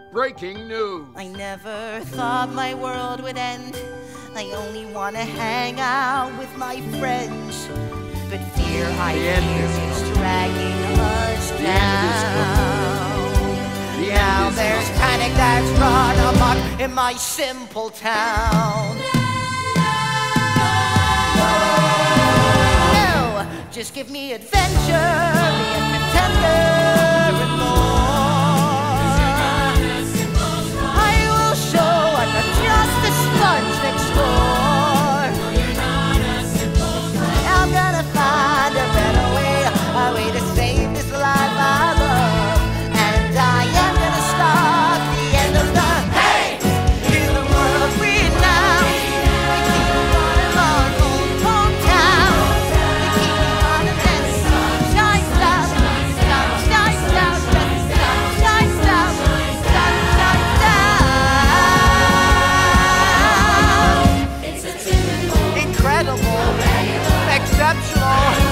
Breaking news. I never thought my world would end. I only want to hang out with my friends. But fear, I fear, is dragging us down. Now there's panic that's run amok in my simple town. No, just give me adventure, be a contender and more. I will show I'm not just a sponge next door. I'm gonna find a better way, a way to save this life I love. And I am gonna start the end of the hey! In the world we now, we keep running our own hometown. We keep running and sunshine stop, sunshine stop, sunshine stop, sunshine stop. Incredible, exceptional.